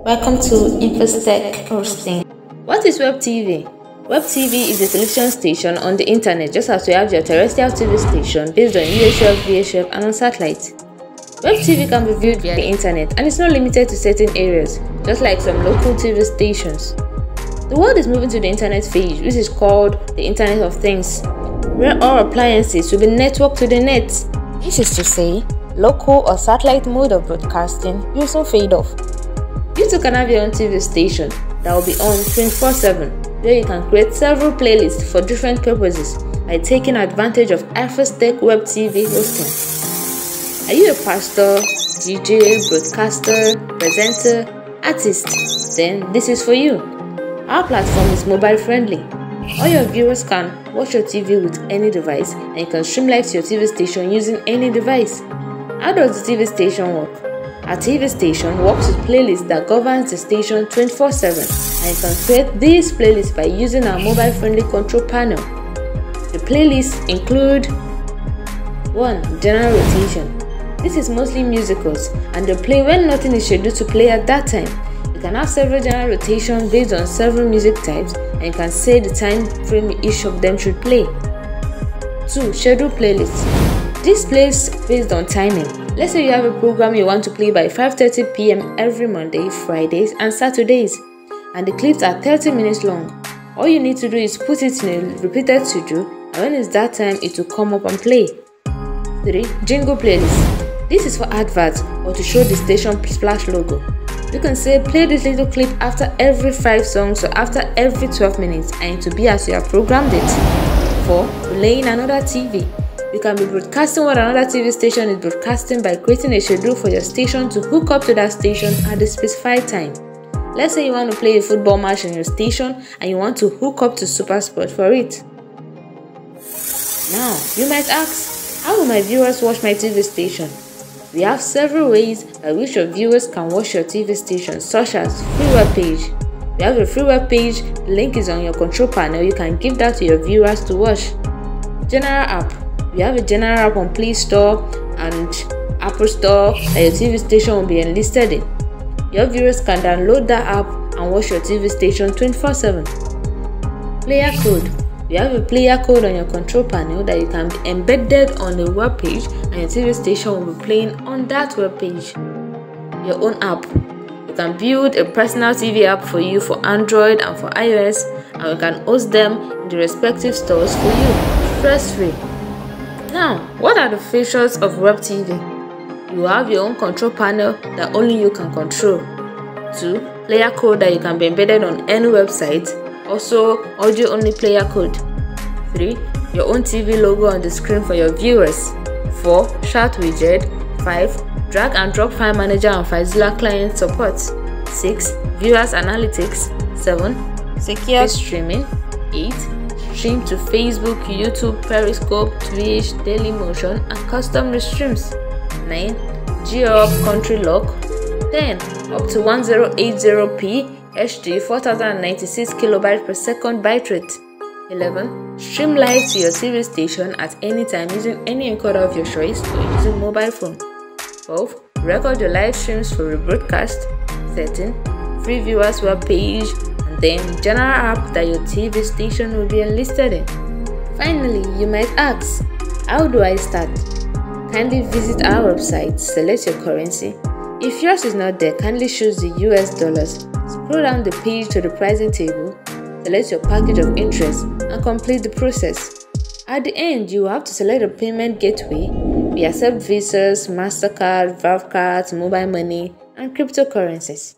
Welcome to IFASTEK hosting. What is Web TV? Web TV is a television station on the internet, just as you have your terrestrial TV station based on UHF, VHF, and on satellite. Web TV can be viewed via the internet and it's not limited to certain areas, just like some local TV stations. The world is moving to the internet phase, which is called the Internet of Things, where all appliances will be networked to the net. This is to say, local or satellite mode of broadcasting will soon fade off. You too can have your own TV station that will be on 24/7, where you can create several playlists for different purposes by taking advantage of IFASTEK Web TV hosting. Are you a pastor, DJ, broadcaster, presenter, artist? Then this is for you. Our platform is mobile friendly. All your viewers can watch your TV with any device, and you can stream live to your TV station using any device. How does the TV station work? Our TV station works with playlists that governs the station 24/7, and you can create these playlists by using our mobile-friendly control panel. The playlists include 1. General rotation. This is mostly musicals, and they play when nothing is scheduled to play at that time. You can have several general rotations based on several music types, and you can say the time frame each of them should play. 2. Schedule playlists. This plays based on timing. Let's say you have a program you want to play by 5:30 p.m. every Monday, Fridays, and Saturdays, and the clips are 30 minutes long. All you need to do is put it in a repeated schedule, and when it's that time, it will come up and play. 3. Jingle playlist. This is for adverts or to show the station splash logo. You can say play this little clip after every 5 songs or after every 12 minutes, and it will be as you have programmed it. 4. Relaying another TV. You can be broadcasting what another TV station is broadcasting by creating a schedule for your station to hook up to that station at the specified time. Let's say you want to play a football match in your station and you want to hook up to Super Sport for it. Now, you might ask, how will my viewers watch my TV station? We have several ways by which your viewers can watch your TV station, such as free web page. We have a free web page, the link is on your control panel, you can give that to your viewers to watch. General app. We have a general app on Play Store and Apple Store that your TV station will be enlisted in. Your viewers can download that app and watch your TV station 24/7. Player code. We have a player code on your control panel that you can be embedded on the web page, and your TV station will be playing on that web page. Your own app. You can build a personal TV app for you for Android and for iOS, and we can host them in the respective stores for you, stress-free. Now, what are the features of Web TV? You have your own control panel that only you can control. 2. Player code that you can be embedded on any website. Also, audio-only player code. 3. Your own TV logo on the screen for your viewers. 4. Chat widget. 5. Drag and drop file manager and FileZilla client support. 6. Viewers analytics. 7. Secure streaming. 8. Stream to Facebook, YouTube, Periscope, Twitch, Dailymotion, and custom restreams. 9. Geo country lock. 10. Up to 1080p HD 4096 KB per second bitrate. 11. Stream live to your TV station at any time using any encoder of your choice or using mobile phone. 12. Record your live streams for rebroadcast. 13. Free viewers web page. Then general app that your TV station will be enlisted in. Finally, you might ask, how do I start? Kindly visit our website, select your currency. If yours is not there, kindly choose the US dollars. Scroll down the page to the pricing table, select your package of interest, and complete the process. At the end, you will have to select a payment gateway. We accept Visas, MasterCard, Valve cards, mobile money, and cryptocurrencies.